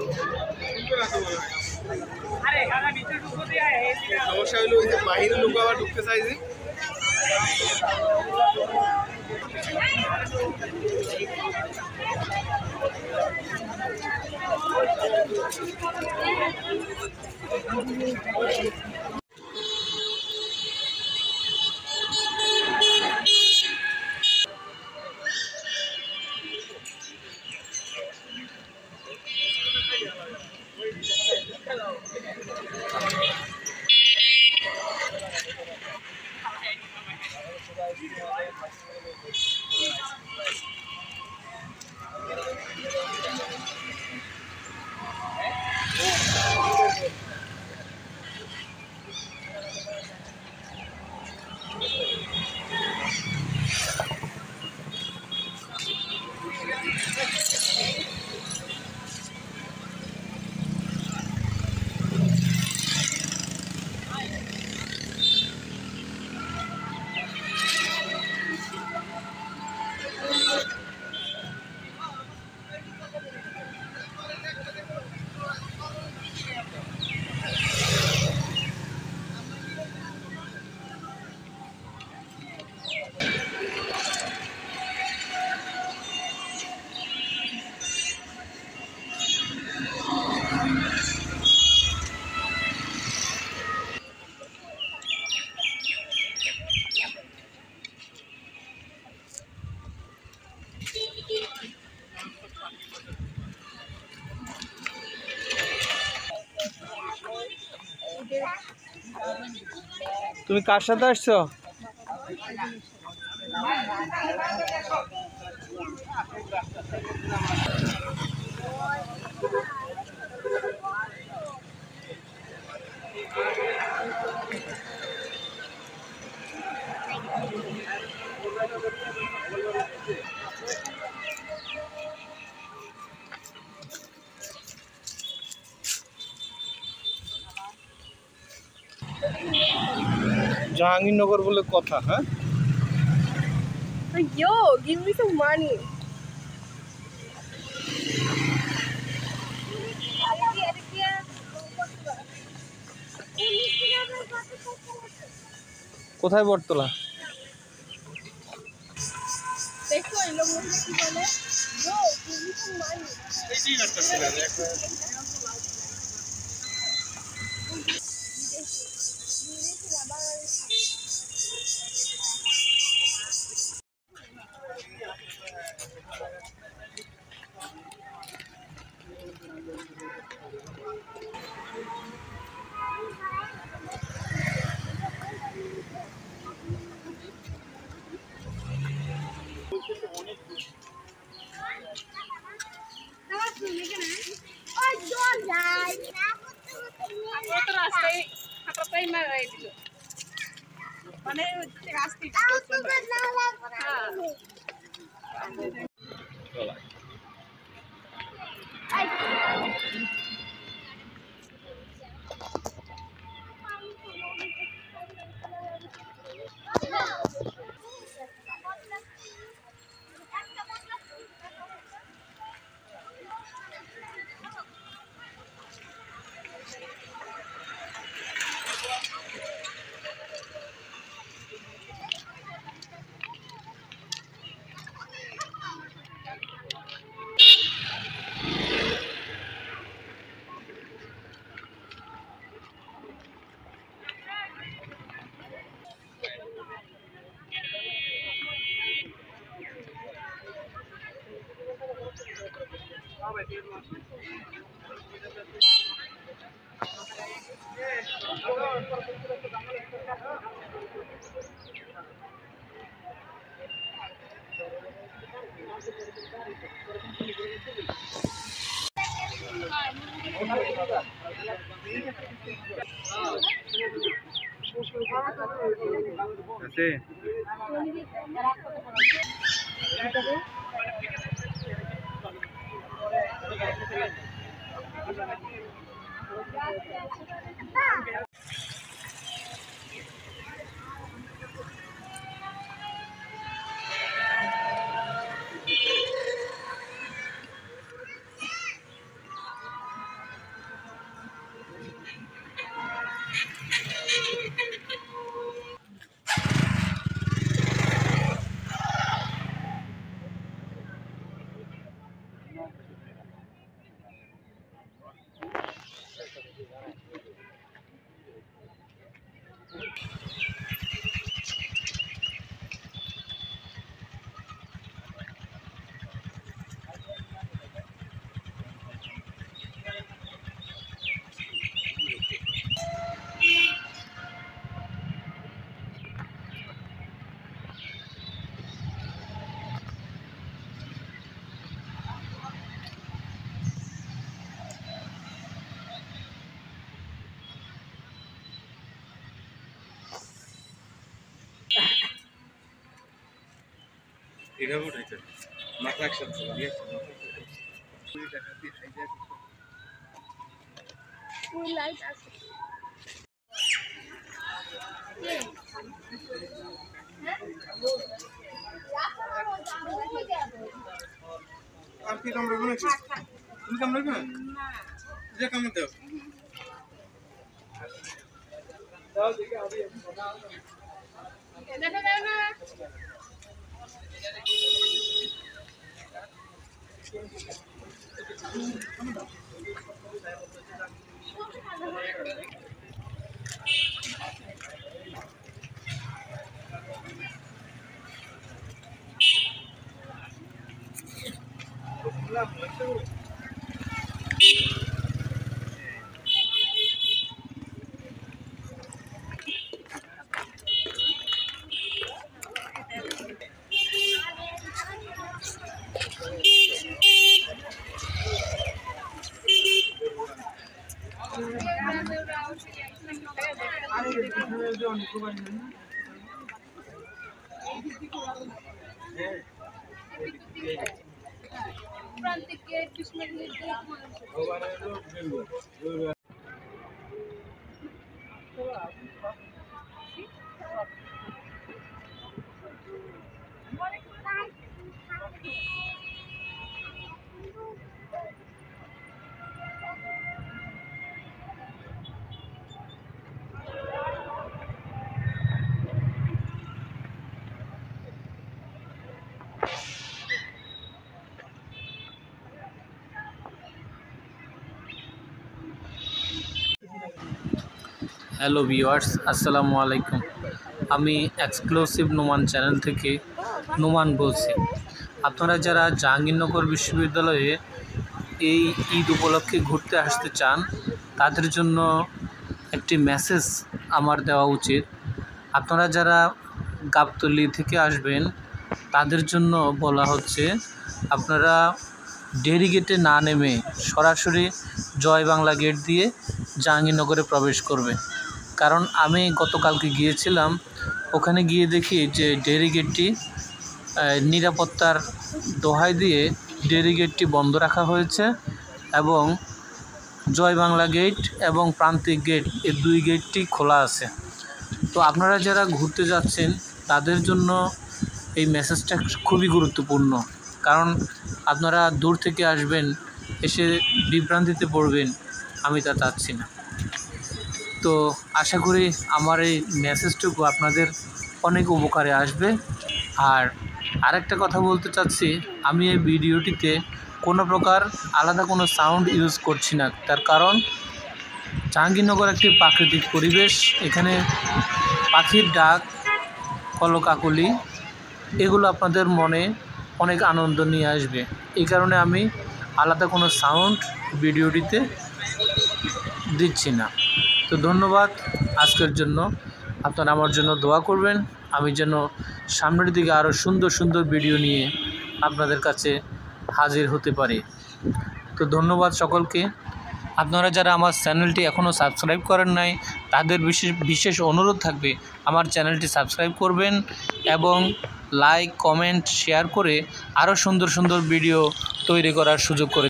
সমস্যা হলো ওই যে বাহিরে লোক আবার ঢুকতে চাইছে। তুমি কার সাথে আসছো? জাহাঙ্গীরনগর বলে কথা। হ্যাঁ, Yo, give me some money. কোথায় বটতলা? দেখো এই লোক মহিলা কি বলে, yo, give me some money. এইটাই করতেছিল একটা মানে এভাবে উঠাইতে মাথা একসাথে দিয়ে ওই লাইট আছে আর কি কামড়াবে না তুমি কামড়াবে না যে কামড় দাও দাও দেখে আমি দেখা যায় না प्रांतिक के किस्मत में হ্যালো ভিউয়ার্স, আসসালামু আলাইকুম। আমি এক্সক্লুসিভ নোমান চ্যানেল থেকে নোমান বলছি। আপনারা যারা জাহাঙ্গীরনগর বিশ্ববিদ্যালয়ে এই ঈদ উপলক্ষে ঘুরতে আসতে চান তাদের জন্য একটি মেসেজ আমার দেওয়া উচিত। আপনারা যারা গাবতলী থেকে আসবেন তাদের জন্য বলা হচ্ছে আপনারা ডেরি গেটে না নেমে সরাসরি জয় বাংলা গেট দিয়ে জাহাঙ্গীরনগরে প্রবেশ করবে। কারণ আমি গতকালকে গিয়েছিলাম, ওখানে গিয়ে দেখি যে ডেরি গেটটি নিরাপত্তার দোহাই দিয়ে ডেরি গেটটি বন্ধ রাখা হয়েছে এবং জয় বাংলা গেট এবং প্রান্তিক গেট এই দুই গেটটি খোলা আছে। তো আপনারা যারা ঘুরতে যাচ্ছেন তাদের জন্য এই মেসেজটা খুবই গুরুত্বপূর্ণ, কারণ আপনারা দূর থেকে আসবেন, এসে বিভ্রান্তিতে পড়বেন, আমি তা চাচ্ছি না। তো আশা করি আমার এই মেসেজটুকু আপনাদের অনেক উপকারে আসবে। আর আরেকটা কথা বলতে চাচ্ছি, আমি এই ভিডিওটিতে কোনো প্রকার আলাদা কোনো সাউন্ড ইউজ করছি না। তার কারণ জাহাঙ্গীরনগর একটি প্রাকৃতিক পরিবেশ, এখানে পাখির ডাক, কলকাকলি এগুলো আপনাদের মনে অনেক আনন্দ নিয়ে আসবে। এই কারণে আমি আলাদা কোনো সাউন্ড ভিডিওটিতে দিচ্ছি না। তো ধন্যবাদ আজকের জন্য। আপনারা আমার জন্য দোয়া করবেন, আমি যেন সামনের দিকে আরও সুন্দর সুন্দর ভিডিও নিয়ে আপনাদের কাছে হাজির হতে পারি। তো ধন্যবাদ সকলকে। আপনারা যারা আমার চ্যানেলটি এখনও সাবস্ক্রাইব করেন নাই তাদের বিশেষ অনুরোধ থাকবে আমার চ্যানেলটি সাবস্ক্রাইব করবেন এবং লাইক, কমেন্ট, শেয়ার করে আরও সুন্দর সুন্দর ভিডিও তৈরি করার সুযোগ করে